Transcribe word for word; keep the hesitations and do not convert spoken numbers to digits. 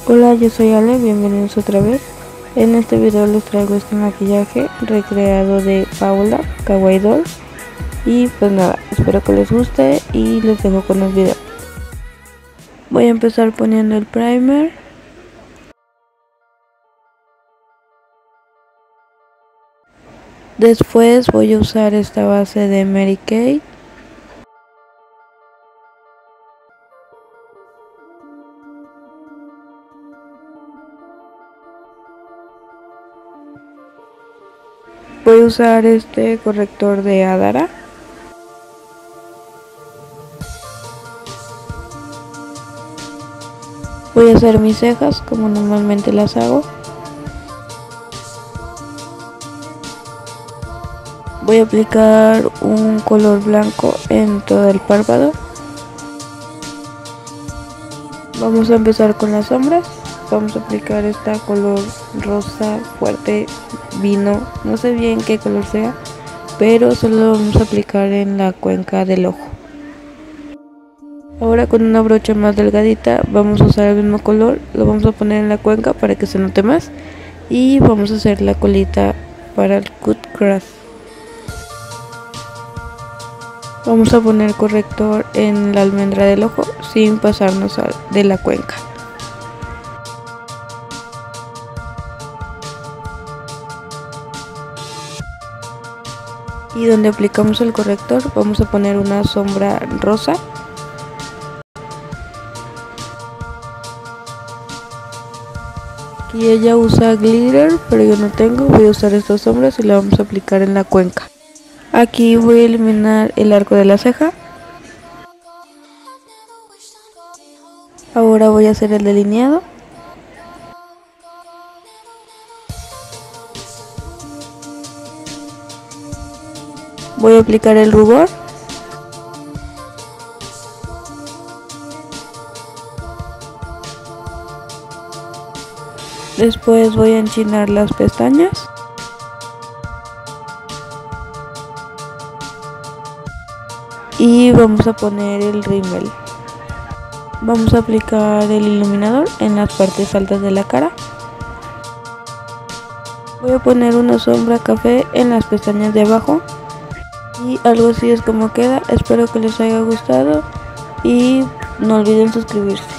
Hola, yo soy Ale, bienvenidos otra vez. En este video les traigo este maquillaje recreado de Paula Kawaii Doll. Y pues nada, espero que les guste y les dejo con el video. Voy a empezar poniendo el primer. Después voy a usar esta base de Mary Kay. Voy a usar este corrector de Adara. Voy a hacer mis cejas como normalmente las hago. Voy a aplicar un color blanco en todo el párpado. Vamos a empezar con las sombras. Vamos a aplicar esta color rosa fuerte vino, no sé bien qué color sea, pero solo lo vamos a aplicar en la cuenca del ojo. Ahora con una brocha más delgadita vamos a usar el mismo color, lo vamos a poner en la cuenca para que se note más y vamos a hacer la colita para el cut crease. Vamos a poner corrector en la almendra del ojo sin pasarnos de la cuenca. Y donde aplicamos el corrector vamos a poner una sombra rosa. Aquí ella usa glitter, pero yo no tengo. Voy a usar estas sombras y la vamos a aplicar en la cuenca. Aquí voy a eliminar el arco de la ceja. Ahora voy a hacer el delineado. Voy a aplicar el rubor. Después voy a enchinar las pestañas. Y vamos a poner el rímel. Vamos a aplicar el iluminador en las partes altas de la cara. Voy a poner una sombra café en las pestañas de abajo. Y algo así es como queda. Espero que les haya gustado y no olviden suscribirse.